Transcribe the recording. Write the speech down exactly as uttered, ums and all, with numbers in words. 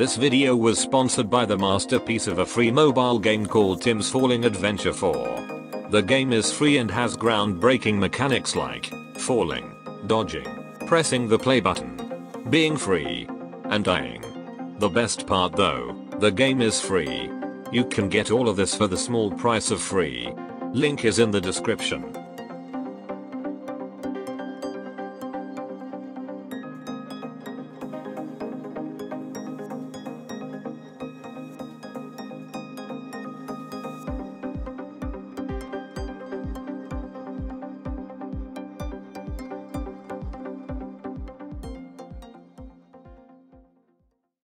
This video was sponsored by the masterpiece of a free mobile game called Tim's Falling Adventure four. The game is free and has groundbreaking mechanics like falling, dodging, pressing the play button, being free, and dying. The best part though, the game is free. You can get all of this for the small price of free. Link is in the description.